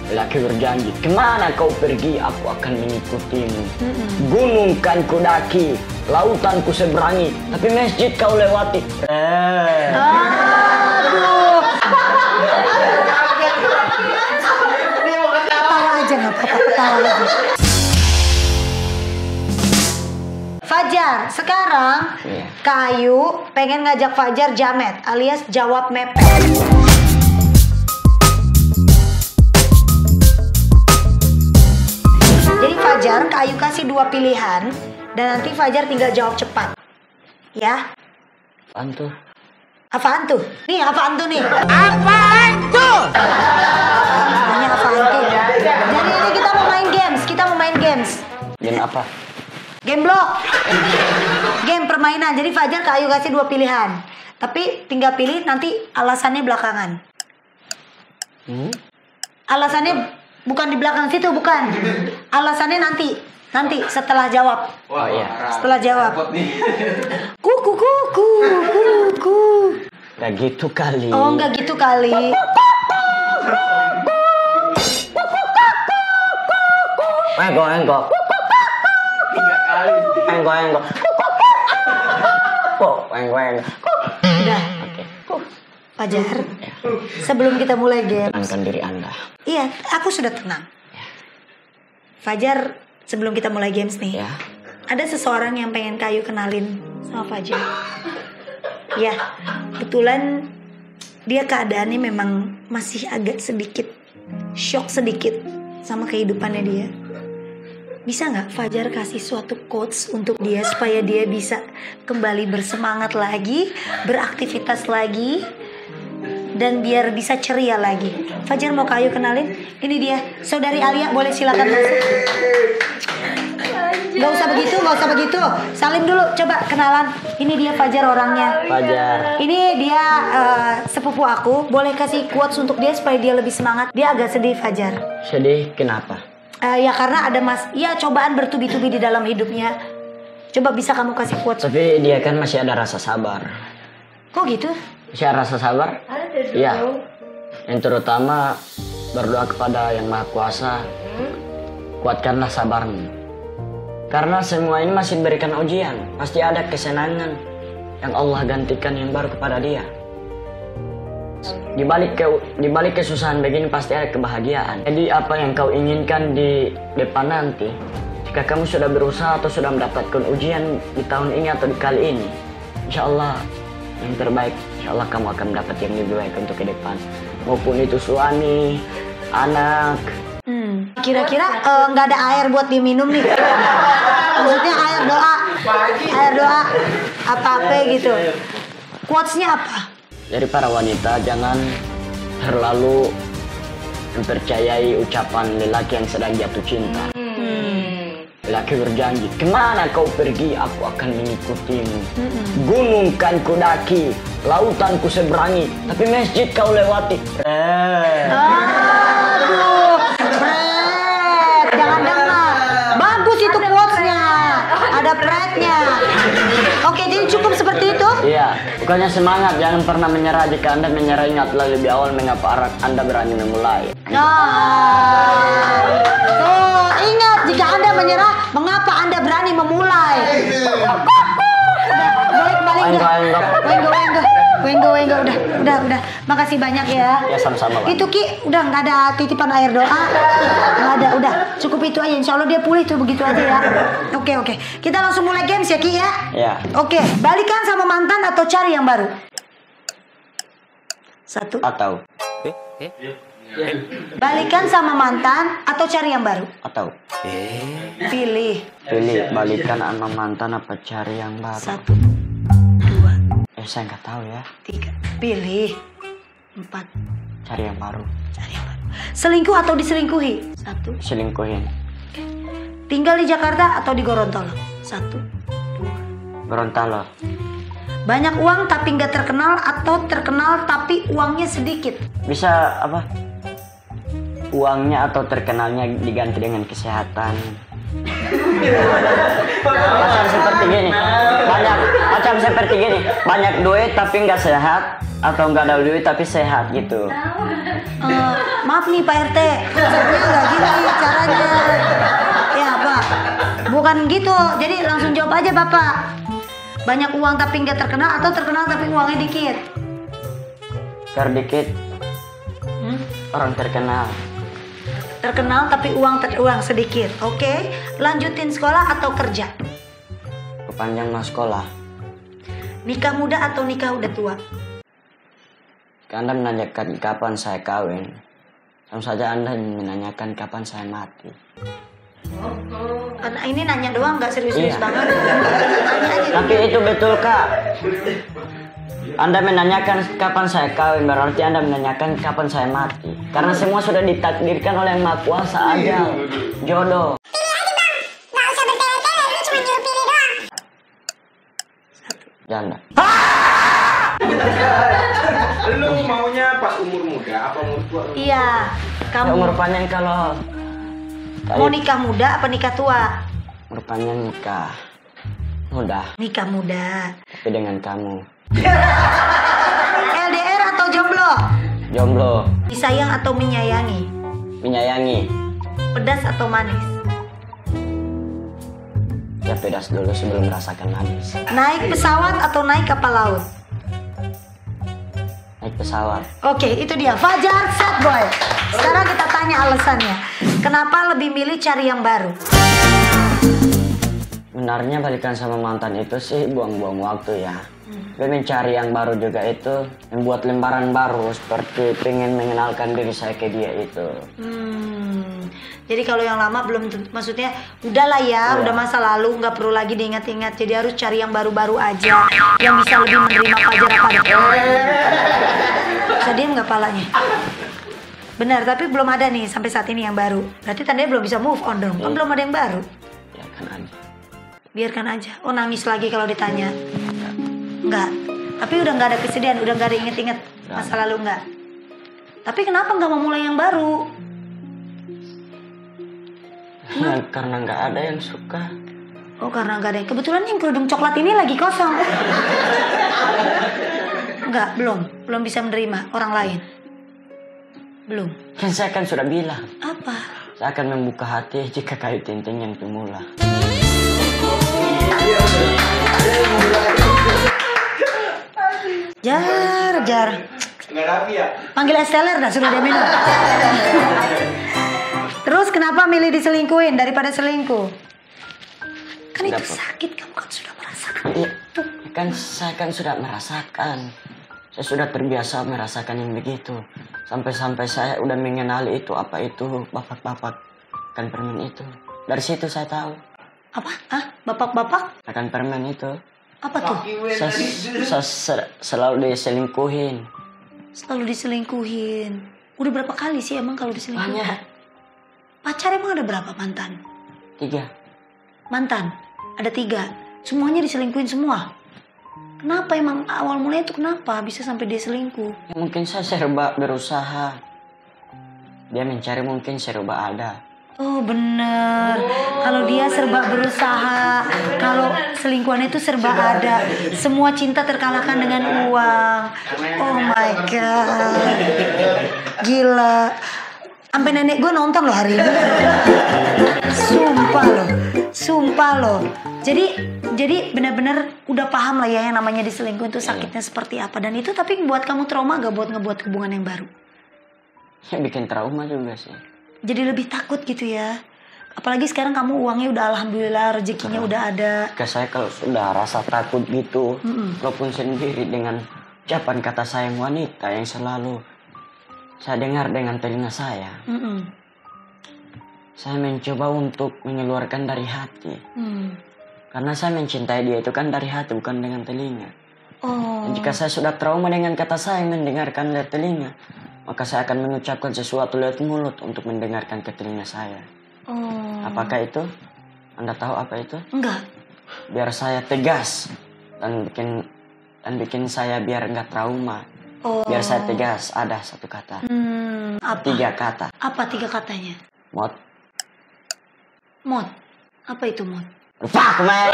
Laki berjanji, kemana kau pergi, aku akan mengikutimu. Gunung kan ku daki, lautan ku seberangi, tapi masjid kau lewati. Aduh. Ketawa aja nggak apa-apa, ketawa aja. Fajar, sekarang Kak Ayu pengen ngajak Fajar jamet alias jawab mepet. Jadi Fajar, Kak Ayu kasih 2 pilihan dan nanti Fajar tinggal jawab cepat. Ya? Apaan tuh? Apaan tuh? Nih, apaan tuh nih? Apaan tuh? Namanya apaan tuh? Jadi ini kita mau main games, Game apa? Game blok. Game permainan. Jadi Fajar Kak Ayu kasih 2 pilihan. Tapi tinggal pilih nanti alasannya belakangan. Alasannya bukan di belakang situ, bukan. Alasannya nanti setelah jawab. Oh iya. Setelah jawab. Kuku kuku kuku. Gak gitu kali. Oh, enggak gitu kali. Enggak. 3 kali. Enggak. Kok, enggak. Udah. Oke. Fajar, sebelum kita mulai game. Tenangkan diri Anda. Iya, aku sudah tenang. Fajar, sebelum kita mulai games nih. Ya. Ada seseorang yang pengen Kak Ayu kenalin sama Fajar. Ya, kebetulan dia keadaannya memang masih agak sedikit shock sedikit sama kehidupannya dia. Bisa nggak Fajar kasih suatu quotes untuk dia supaya dia bisa kembali bersemangat lagi, beraktivitas lagi, dan biar bisa ceria lagi. Fajar mau Kak Ayu kenalin. Ini dia, Saudari Alia, boleh silakan masuk. Gak usah begitu. Salim dulu, coba kenalan. Ini dia Fajar orangnya. Fajar. Ini dia sepupu aku. Boleh kasih quotes untuk dia supaya dia lebih semangat. Dia agak sedih Fajar. Sedih kenapa? Ya karena ada cobaan bertubi-tubi di dalam hidupnya. Coba bisa kamu kasih quotes. Tapi dia kan masih ada rasa sabar. Kok gitu? Masih ada rasa sabar? Iya. Yang terutama berdoa kepada Yang Maha Kuasa. Kuatkanlah sabarmu. Karena semua ini masih diberikan ujian. Pasti ada kesenangan yang Allah gantikan yang baru kepada dia. Di balik kesusahan begini pasti ada kebahagiaan. Jadi apa yang kau inginkan di depan nanti, jika kamu sudah berusaha atau sudah mendapatkan ujian di tahun ini atau di kali ini, insya Allah yang terbaik, insya Allah kamu akan mendapat yang lebih baik untuk ke depan. Maupun itu suami, anak. Kira-kira nggak ada air buat diminum nih. Maksudnya air doa, apa-apa gitu. Quotesnya apa? Jadi para wanita jangan terlalu mempercayai ucapan lelaki yang sedang jatuh cinta. Lelaki berjanji, kemana kau pergi, aku akan mengikutimu. Gunung kan ku daki, lautan ku seberangi, tapi masjid kau lewati. Aduh, jangan dengar. Bagus itu quotesnya, ada pride-nya. Oke, jadi cukup seperti itu? Iya, bukannya semangat, jangan pernah menyerah. Jika Anda menyerah, ingatlah lebih awal mengapa Anda berani memulai. Tuh, ingat jika Anda menyerah, mengapa Anda berani memulai? Balik. Udah. Makasih banyak ya. Ya sama-sama, Pak. Itu Ki, udah nggak ada titipan air doa. Nggak ada, udah. Cukup itu aja. Insya Allah dia pulih tuh begitu aja ya. Oke. Kita langsung mulai games ya Ki ya. Ya. Oke, balikan sama mantan atau cari yang baru? 1. Atau. Balikan sama mantan atau cari yang baru? Atau. Pilih. Balikan sama mantan apa cari yang baru? 1, 2, Saya nggak tahu ya. 3. Pilih. 4. Cari yang baru. Selingkuh atau diselingkuhi? 1. Selingkuhin. Tinggal di Jakarta atau di Gorontalo? 1, 2. Gorontalo. Banyak uang tapi nggak terkenal atau terkenal tapi uangnya sedikit? Bisa apa? Uangnya atau terkenalnya diganti dengan kesehatan. Macam seperti gini. Banyak duit tapi nggak sehat, atau nggak ada duit tapi sehat gitu. Maaf nih Pak RT, bukan gitu. Jadi langsung jawab aja Bapak. Banyak uang tapi nggak terkenal atau terkenal tapi uangnya dikit? Terdikit. Orang terkenal. Terkenal tapi uang sedikit. Oke. Lanjutin sekolah atau kerja? Kepanjang mas sekolah. Nikah muda atau nikah udah tua? Anda menanyakan kapan saya kawin. Sama saja Anda menanyakan kapan saya mati. Karena ini nanya doang, nggak serius-serius Iya. banget. Nanya aja. Tapi itu betul Kak. Anda menanyakan kapan saya kawin, berarti Anda menanyakan kapan saya mati. Karena semua sudah ditakdirkan oleh Yang Maha Kuasa, ajal, jodoh. Janda. Lu maunya pas umur muda apa umur tua? Iya. Ya, Kamu umur panjang kalau mau nikah muda apa nikah tua? umur panjang nikah mudah, Nikah muda. tapi dengan kamu. LDR atau jomblo? Jomblo, Disayang atau menyayangi? menyayangi. Pedas atau manis? Ya pedas dulu sebelum merasakan manis. Naik pesawat atau naik kapal laut? Naik pesawat. Oke, itu dia Fajar Sad Boy. Sekarang kita tanya alasannya. Kenapa lebih milih cari yang baru? Sebenarnya balikan sama mantan itu sih buang-buang waktu ya. Gue mencari yang baru juga itu, membuat lembaran baru seperti pengen mengenalkan diri saya ke dia itu. Jadi kalau yang lama belum maksudnya udahlah ya, Iya. udah masa lalu, nggak perlu lagi diingat-ingat. Jadi harus cari yang baru-baru aja, yang bisa lebih menerima Fajar apa adanya. Bisa diem nggak palanya? Benar, tapi belum ada nih sampai saat ini yang baru. Berarti tandanya belum bisa move on dong. Kan belum ada yang baru. Ya kan aja. Biarkan aja. Oh, nangis lagi kalau ditanya. Enggak. Tapi udah nggak ada kesedihan, udah nggak ada inget-inget masa lalu nggak. Tapi kenapa nggak mau mulai yang baru? Ya, karena nggak ada yang suka. Oh, karena nggak ada. Kebetulan yang kerudung coklat ini lagi kosong. Enggak, belum bisa menerima orang lain. Belum. Kan saya kan sudah bilang, Apa? saya akan membuka hati jika kayu tinting yang pemula. Jar. Nggak rapi ya? Panggil esteller dah sudah dia minum. Terus kenapa milih diselingkuhin daripada selingkuh? Kan itu Kenapa? sakit, kamu kan sudah merasakan. Iya, kan saya kan sudah merasakan. Saya sudah terbiasa merasakan yang begitu. Sampai-sampai saya udah mengenali itu apa itu bapak-bapak kan permen itu. Dari situ saya tahu Apa? Ah, bapak-bapak? akan permen itu. Apa tuh? Saya selalu diselingkuhin. Selalu diselingkuhin. Udah berapa kali sih emang kalau diselingkuhin? Banyak. Pacar emang ada berapa mantan? 3. Mantan? Ada 3. Semuanya diselingkuhin semua. Kenapa emang awal mulanya itu kenapa bisa sampai dia selingkuh? Ya, mungkin saya serba berusaha. Dia mencari mungkin serba ada. Oh bener. Kalau dia serba berusaha, kalau selingkuhan itu serba ada. Semua cinta terkalahkan dengan uang. Oh my god. Gila. Sampai nenek gue nonton loh hari ini. Sumpah loh. Jadi benar-benar udah paham lah ya yang namanya diselingkuh itu sakitnya seperti apa. Dan itu tapi buat kamu trauma gak buat ngebuat hubungan yang baru? Ya bikin trauma juga sih. Jadi lebih takut gitu ya. Apalagi sekarang kamu uangnya udah alhamdulillah, rezekinya udah ada. Ke saya kalau sudah rasa takut gitu, walaupun sendiri dengan ucapan kata sayang wanita yang selalu saya dengar dengan telinga saya. Saya mencoba untuk mengeluarkan dari hati. Karena saya mencintai dia itu kan dari hati, bukan dengan telinga. Oh. Jika saya sudah trauma dengan kata sayang mendengarkan dari telinga, maka saya akan mengucapkan sesuatu lewat mulut untuk mendengarkan ke telinga saya. Oh. Apakah itu? Anda tahu apa itu? Enggak. Biar saya tegas dan bikin saya biar nggak trauma. Oh. Biar saya tegas, ada satu kata. Apa? 3 kata. Apa 3 katanya? Mot. Mod. Apa itu mod? Lupa aku main.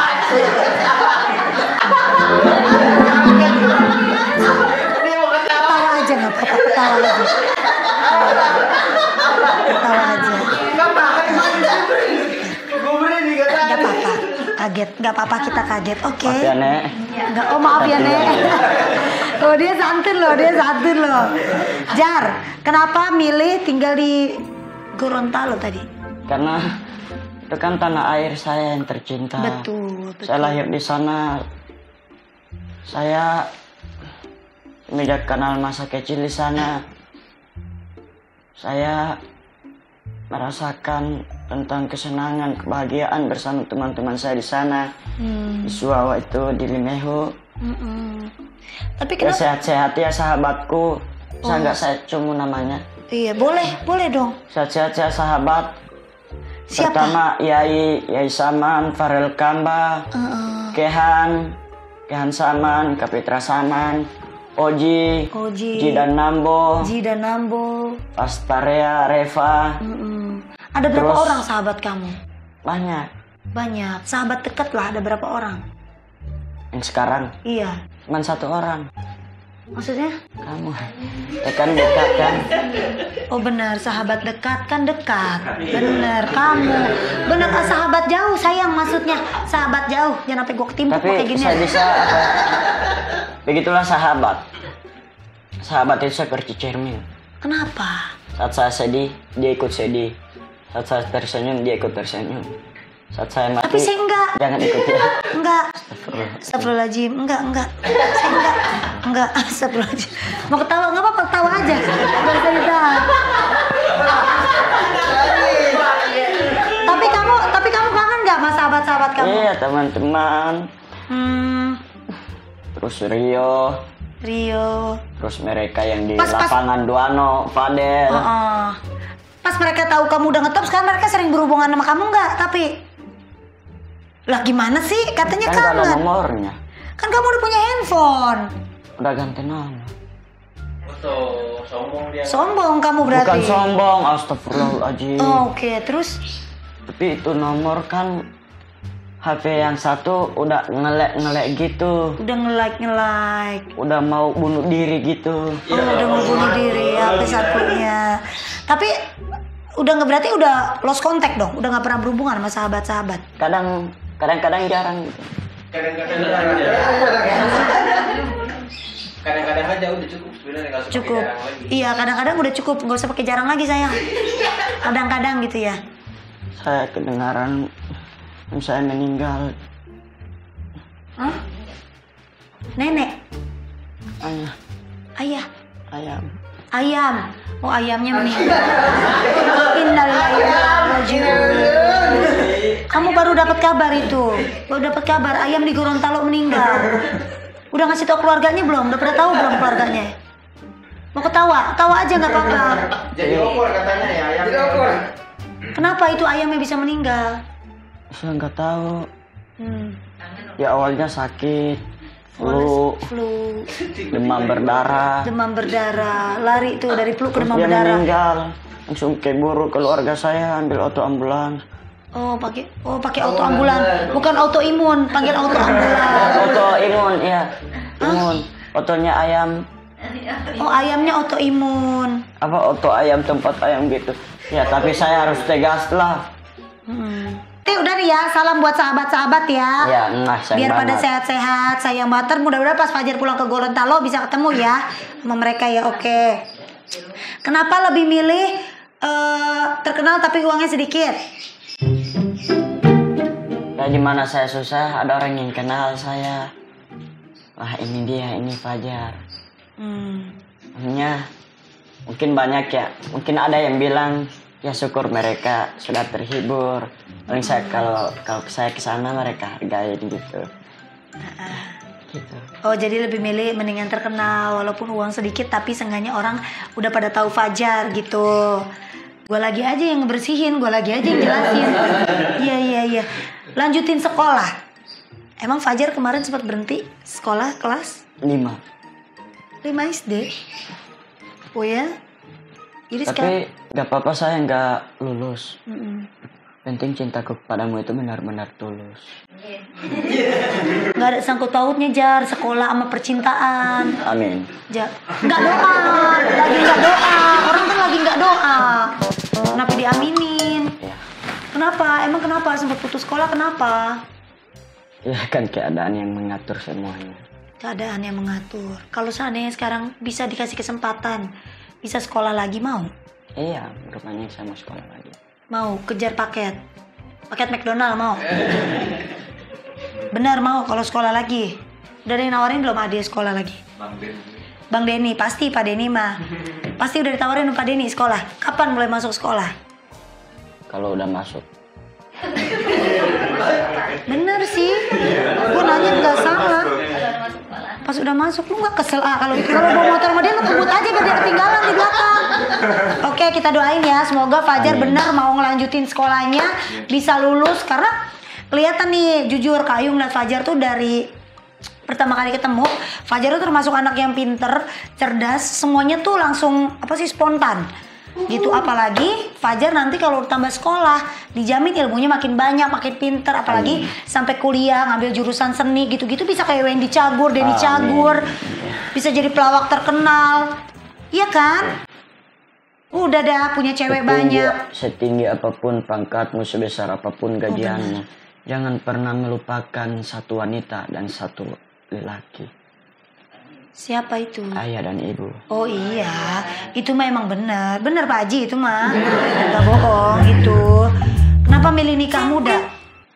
Ketawa aja nggak apa-apa, ketawa aja. Ketawa aja. Gue beri dikata. kaget. Nggak apa-apa kita kaget. Oke. Maaf ya, Nek. Nggak, oh maaf ya, Nek. Oh, dia santun loh. Jar, kenapa milih tinggal di Gorontalo tadi? Karena itu kan tanah air saya yang tercinta. Betul. Saya lahir di sana. Saya semenjak kenal masa kecil di sana, saya merasakan tentang kesenangan, kebahagiaan bersama teman-teman saya di sana. Di Suawa itu, di Limeho. Tapi Ya kenapa? sehat-sehat ya sahabatku. Saya nggak saya cuma namanya. Iya, boleh dong. Sehat-sehat ya sahabat. Siapa? Pertama Yai Saman, Farel Kamba, Kehan Saman, Kapitra Saman, Oji, Jidan Nambo, Pastarea, Reva. Ada berapa Terus- orang sahabat kamu? Banyak. Banyak. Sahabat dekat lah, ada berapa orang? Yang sekarang Iya. cuma satu orang. Maksudnya? Kamu. Ya kan dekat kan? Oh benar, sahabat dekat kan dekat. Benar, kamu. Benar, sahabat jauh sayang maksudnya. Sahabat jauh, jangan sampai gue ketimpuk Tapi kayak gini. saya bisa apa? Begitulah sahabat. Sahabat itu seperti cermin. Kenapa? Saat saya sedih, dia ikut sedih. Saat saya tersenyum, dia ikut tersenyum. Saat saya mati, Tapi saya enggak. jangan ikut dia. Enggak. Astagfirullahaladzim. Enggak. Saya enggak. Astagfirullahaladzim. Mau ketawa, enggak apa-apa, ketawa aja. Enggak usah ditahan. Tapi kamu kangen enggak sama sahabat-sahabat kamu? Iya teman-teman. Terus Rio. Terus mereka yang di Pas- lapangan Duano, Fadel. Pas mereka tahu kamu udah ngetop, sekarang mereka sering berhubungan sama kamu enggak? Tapi lah gimana sih? Katanya Kan gak ada kangen. nomornya. Kan kamu udah punya handphone. Udah ganti nama. Sombong dia. Sombong kamu berarti. Bukan sombong, astagfirullahaladzim. Oh, oke. Terus Tapi itu nomor kan HP yang satu udah ngelek gitu. udah nge-like. Udah mau bunuh diri gitu. Oh, udah mau bunuh diri HP satunya. Tapi udah nggak, berarti udah lost contact dong. Udah nggak pernah berhubungan sama sahabat-sahabat. Kadang-kadang jarang gitu. Kadang-kadang aja udah cukup sebenarnya, nggak usah pakai Cukup. jarang lagi. Iya, kadang-kadang udah cukup. Nggak usah pakai jarang lagi sayang. Kadang-kadang gitu ya. Saya kedengaran saya meninggal. Hah? Nenek, Ayah, ayah, ayam. Oh, ayamnya meninggal. Innalillahi wa inna ilaihi raji'un. Kamu baru dapat kabar itu. Baru dapat kabar ayam di Gorontalo meninggal. Udah ngasih tau keluarganya belum? Udah pada tahu belum keluarganya? Mau ketawa? Tawa aja nggak apa-apa. Jadi opor katanya ya, ayam. Jadi opor. Kenapa itu ayamnya bisa meninggal? Saya nggak tahu. Ya awalnya sakit, flu, demam berdarah. Lari tuh dari flu ke demam Dia berdarah. meninggal. Langsung keburu keluarga saya ambil auto ambulans. Oh, pakai auto ambulan. Bukan autoimun, panggil auto ambulan. Auto imun, ya. Imun. Fotonya ayam. Oh, ayamnya autoimun. Apa auto ayam, tempat ayam gitu. Ya tapi saya harus tegas lah. Udah nih ya, salam buat sahabat-sahabat ya. Ya, sayang Biar pada banget. sehat-sehat, sayang banget. Mudah-mudahan pas Fajar pulang ke Gorontalo bisa ketemu ya sama mereka ya. Oke. Kenapa lebih milih terkenal tapi uangnya sedikit? Ya dimana saya susah ada orang yang kenal saya. Wah ini dia, ini Fajar. Hanya mungkin banyak ya. Mungkin ada yang bilang ya syukur mereka sudah terhibur. Paling saya kalau saya kesana mereka hargain gitu. Gitu. Oh, jadi lebih milih mendingan terkenal walaupun uang sedikit tapi seenggaknya orang udah pada tahu Fajar gitu. Gue lagi aja yang ngebersihin, gue lagi aja yang jelasin. Iya. Lanjutin sekolah. Emang Fajar kemarin sempat berhenti sekolah kelas 5. 5 SD. Oh ya? Jadi Tapi sekarang gak apa-apa saya gak lulus. Penting cintaku kepadamu itu benar-benar tulus. nggak ada sangkut pautnya Jar, sekolah sama percintaan. Amin. Jar, nggak doa, lagi nggak doa. Orang kan lagi nggak doa. Kenapa diaminin? Ya. Kenapa? Emang kenapa sempat putus sekolah? Kenapa? Ya kan keadaan yang mengatur semuanya. Keadaan yang mengatur. Kalau seandainya sekarang bisa dikasih kesempatan, bisa sekolah lagi, mau? Iya, rupanya saya mau sekolah lagi. Mau kejar paket McDonald, mau? Benar, mau kalau sekolah lagi? Udah ada yang nawarin belum Ade sekolah lagi? Bang Denny, pasti Pak Denny mah. Pasti udah ditawarin Pak Denny sekolah. Kapan mulai masuk sekolah? Kalau udah masuk. Bener sih. Gue nanya nggak salah. Pas udah masuk lu nggak kesel kalau bawa motor sama dia lu kebut aja biar dia ketinggalan di belakang. Oke, kita doain ya, semoga Fajar benar mau ngelanjutin sekolahnya, bisa lulus karena kelihatan nih, jujur Kak Ayu ngeliat Fajar tuh dari pertama kali ketemu, Fajar tuh termasuk anak yang pinter, cerdas, semuanya tuh langsung spontan. Gitu, apalagi Fajar nanti kalau tambah sekolah dijamin ilmunya makin banyak, makin pinter, apalagi sampai kuliah ngambil jurusan seni gitu-gitu bisa kayak Wendy Cagur, Denny Cagur, bisa jadi pelawak terkenal, iya kan? Udah dah punya cewek banyak. Setinggi apapun pangkatmu, sebesar apapun gajianmu, jangan pernah melupakan satu wanita dan satu lelaki. Siapa itu? Ayah dan ibu. Oh iya, itu mah emang bener Pak Haji, itu mah nggak bohong itu. Kenapa milih nikah muda?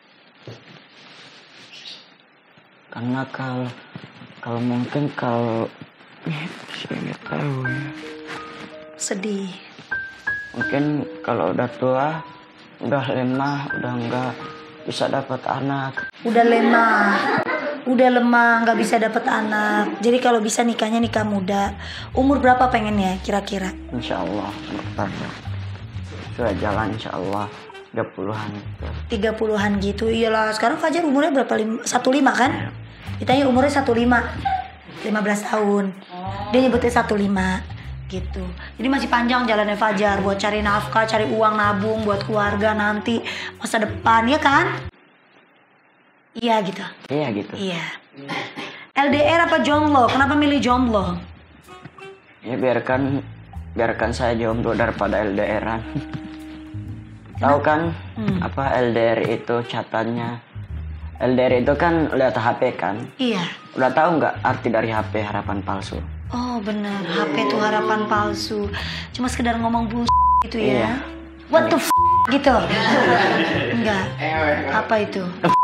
Karena kalau mungkin saya nggak tahu ya. Sedih. Mungkin kalau udah tua, udah lemah, udah nggak bisa dapat anak. Udah lemah, nggak bisa dapat anak. Jadi kalau bisa nikahnya nikah muda. Umur berapa pengennya kira-kira? Insya Allah, sudah jalan Insya Allah 30-an. 30-an gitu. Iyalah, sekarang Fajar umurnya berapa? 15 kan? Ditanya umurnya 15 tahun. Dia nyebutnya 15 gitu. Jadi masih panjang jalannya Fajar buat cari nafkah, cari uang nabung buat keluarga nanti, masa depan, ya kan? Iya gitu. Iya gitu. Iya. LDR apa jomblo? Kenapa milih jomblo? Ya biarkan saya jomblo daripada LDR-an. Tahu kan apa LDR itu catatannya? LDR itu kan lihat HP kan? Iya. Udah tahu nggak arti dari HP, harapan palsu? Oh benar, HP itu harapan palsu. Cuma sekedar ngomong gitu ya. Iya. What the gitu? Enggak. Apa itu?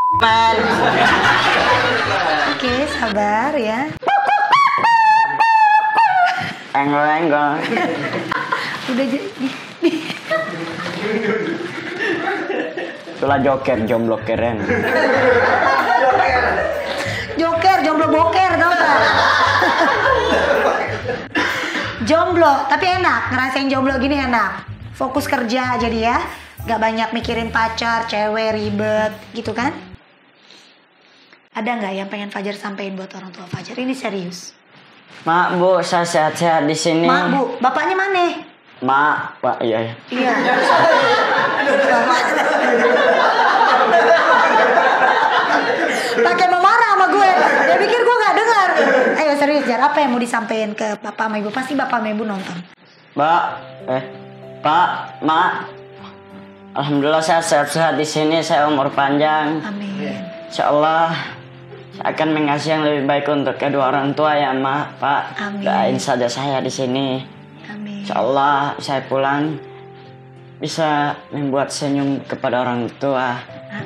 Oke, sabar ya. Enggol. Udah jadi. Itulah joker, jomblo keren. Joker, jomblo boker, tau gak? Jomblo, tapi enak. Ngerasain jomblo gini enak. Fokus kerja jadi ya. Gak banyak mikirin pacar, cewek, ribet gitu kan? Ada nggak yang pengen Fajar sampein buat orang tua Fajar? Ini serius. Mak, Bu, saya sehat-sehat di sini. Mak, Bu, bapaknya mana? Mak, Pak, iya. Iya. Pakai mau marah sama gue. Dia pikir gue nggak dengar. Ayo serius Jar, apa yang mau disampaikan ke papa sama ibu? Pasti bapak sama ibu nonton. Pak, Mak. Alhamdulillah saya sehat-sehat di sini. Saya umur panjang. Amin. Insya Allah saya akan mengasih yang lebih baik untuk kedua orang tua ya, Mak, Pak. Amin. Doain saja saya di sini. Amin. Insya Allah saya pulang bisa membuat senyum kepada orang tua.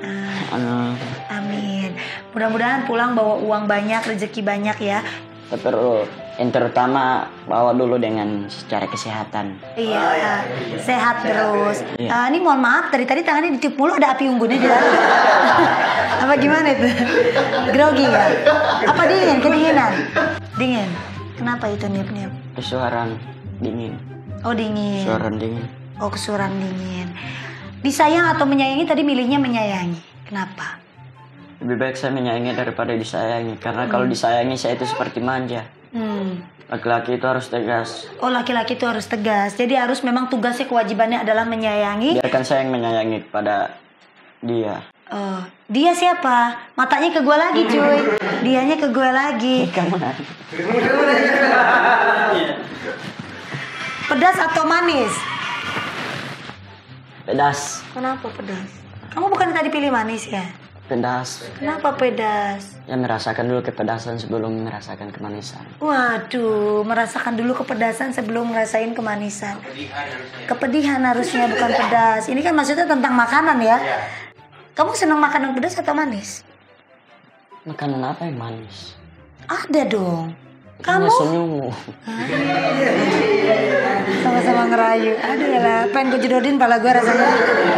Amin. Mudah-mudahan pulang bawa uang banyak, rezeki banyak ya. Yang terutama bawa dulu dengan secara kesehatan. Iya, sehat terus. Iya. Ini mohon maaf, dari tadi tangannya ditiup mulu, ada api unggunnya di dalam. Apa gimana itu? Grogi ya? Apa dingin? Kedinginan? Dingin. Kenapa itu niup-niup? Kesuaran dingin. Oh dingin. Kesuaran dingin. Oh kesuaran dingin. Disayang atau menyayangi tadi milihnya menyayangi. Kenapa? Lebih baik saya menyayangi daripada disayangi. Karena kalau disayangi saya itu seperti manja. Laki-laki itu harus tegas. Oh laki-laki itu harus tegas. Jadi harus memang tugasnya, kewajibannya adalah menyayangi. Biarkan saya yang menyayangi kepada dia. Oh, dia siapa? Matanya ke gue lagi cuy. Dianya ke gue lagi. Kamu Pedas atau manis? pedas. Kenapa pedas? Kamu bukan tadi pilih manis ya? Pedas. Kenapa pedas? Ya merasakan dulu kepedasan sebelum merasakan kemanisan. Waduh, merasakan dulu kepedasan sebelum ngerasain kemanisan. Kepedihan harusnya bukan pedas. Ini kan maksudnya tentang makanan ya. Kamu senang makanan pedas atau manis? Makanan apa yang manis? Ada dong. Kamu? Senyummu. Sama-sama ngerayu. Aduh lah, pengen gue jodohin pala gue rasanya.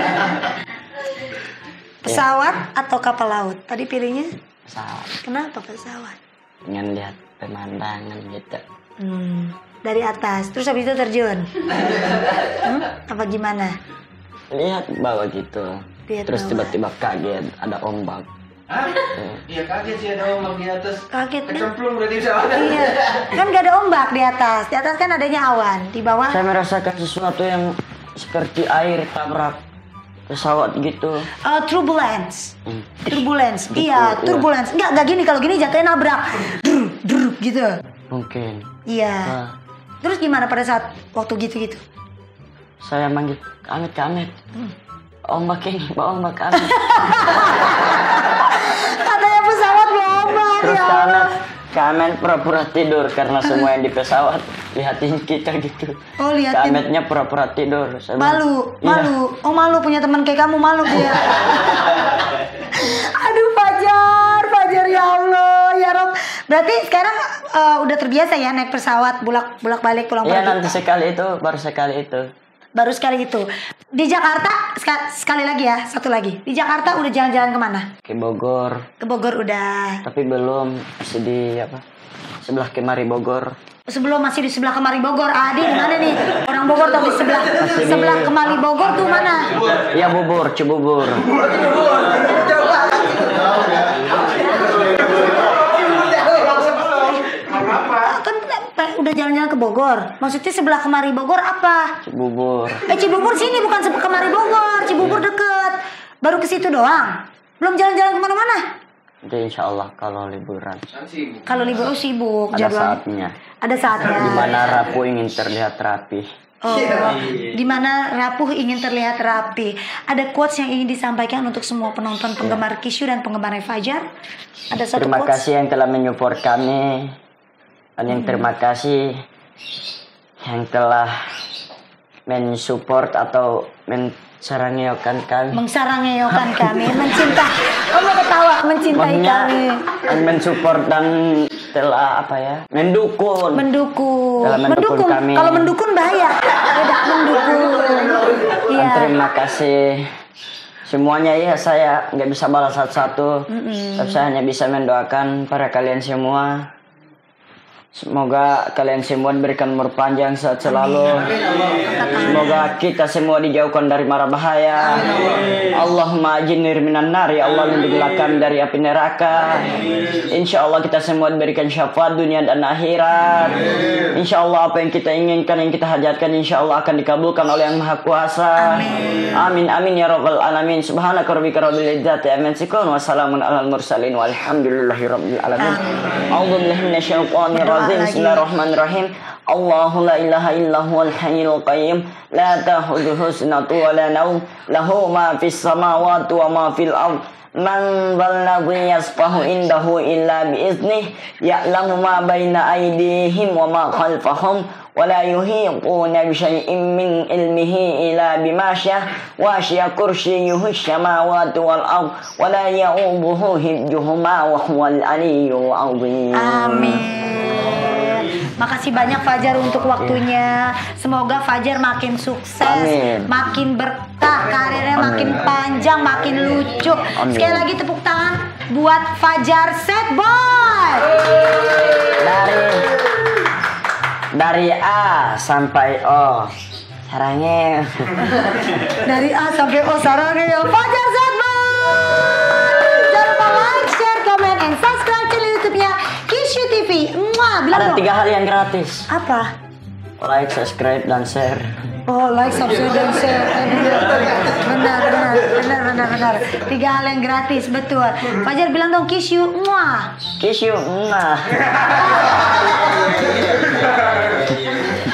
Pesawat atau kapal laut? Tadi pilihnya? Pesawat. Kenapa pesawat? Pengen lihat pemandangan gitu. Dari atas, terus habis itu terjun? Apa gimana? Lihat bawah gitu. Lihat terus bawah. tiba-tiba kaget ada ombak. Hah? Iya kaget sih ada ombak di atas. Kaget deh. Kecemplung berarti pesawatnya. Iya, kan gak ada ombak di atas. Di atas kan adanya awan. Di bawah Saya merasakan sesuatu yang seperti air tabrak pesawat gitu. turbulence. Turbulence. Betul, Iya, iya. turbulence. Enggak gini, kalau gini jatuhnya nabrak. Druk gitu. Mungkin. Iya. Nah, Terus gimana pada saat waktu gitu-gitu? saya manggil Kamet. Ombak ini, bawa ombak Kamet. Katanya pesawat bawa ombak. Terus Ya Allah. Kamet pura-pura tidur karena semua yang di pesawat lihatin kita gitu. Oh, liatin. Kametnya pura-pura tidur. Saya bilang, Malu, "Iya." malu. Oh, malu punya teman kayak kamu, malu dia. Aduh, Fajar ya Allah, ya Rob. Berarti sekarang udah terbiasa ya naik pesawat bolak-balik pulang Iya pergi. nanti baru sekali itu. Baru sekali itu. Di Jakarta sekali lagi ya, satu lagi. Di Jakarta udah jalan-jalan kemana? Ke Bogor, Ke Bogor udah. tapi belum masih di sebelah Kemari Bogor. Sebelum masih di sebelah Kemari Bogor. Adi di mana nih? Orang Bogor tapi sebelah Masih di- sebelah Kemari Bogor tuh mana? Iya Cibubur. Kan udah jalan-jalan ke Bogor. Maksudnya sebelah Kemari Bogor apa? Cibubur. Cibubur sini bukan Kemari Bogor. Cibubur deket. Baru ke situ doang. Belum jalan-jalan kemana-mana. Jadi insya Allah kalau liburan Kalau libur sibuk ada jadwal. saatnya. Ada saatnya. Di mana rapuh ingin terlihat rapi. Oh, di mana rapuh ingin terlihat rapi. Ada quotes yang ingin disampaikan untuk semua penonton penggemar Kishu dan penggemar Fajar. Ada satu Terima quotes. kasih yang telah menyupport kami. Dan yang terima kasih yang telah mensupport atau mensarangeokan kami. Mengsarangeokan kami, mencintai. Oh, mau ketawa, mencintai Maksudnya, kami. yang mensupport dan telah mendukung. Telah mendukung kami. Kalau mendukung bahaya. Beda mendukung. Dan Iya. terima kasih semuanya ya, saya nggak bisa balas satu-satu. Tapi saya hanya bisa mendoakan para kalian semua. Semoga kalian semua diberikan umur panjang sehat selalu. Semoga kita semua dijauhkan dari mara bahaya. Allahumma ajinir minan nar, ya Allah lindungilah kami dari api neraka. Insya Allah kita semua diberikan syafaat dunia dan akhirat. Insya Allah apa yang kita inginkan, yang kita hajatkan, insya Allah akan dikabulkan oleh Yang Maha Kuasa. Amin amin ya rabbal alamin. Subhanaka rabbika rabbil izzati amma yasifun wa salamun alal mursalin walhamdulillahi rabbil alamin. A'udzu billahi minasyaitonir rajim. Bismillahirrahmanirrahim. Allahu la ilaha illa huwal hayyul qayyum la ta'khudhuhu sinatun wa la nawm lahu ma fis samawati wa ma fil ardh. Man dhalladhi yasfahu indahu illa biiznih ya'lamu ma baina aydihim wa ma khalfahum wa la yuhiquna bi syai'in min ilmihi illa bima syaa wa syaa kursiyyuhu samawati wal ardh wa la ya'uduhu hifdhuhuma wa huwal aliyyul 'azim. Amin. Makasih banyak Fajar untuk waktunya. Semoga Fajar makin sukses, Amin. makin berkah, karirnya makin panjang, makin lucu. Amin. Sekali lagi tepuk tangan buat Fajar Sad Boy. Dari A sampai O. Sarangnya. Dari A sampai O sarangnya Fajar Sad Boy. Jangan lupa like, share, comment, and subscribe channel YouTube-nya Kishu TV. Mwah, bilang Ada dong. 3 hal yang gratis. Apa? Like, subscribe, dan share. Oh, like, subscribe, dan share. Benar. 3 hal yang gratis, betul. Fajar bilang dong, kiss you. Mwah. Kiss you. Mwah.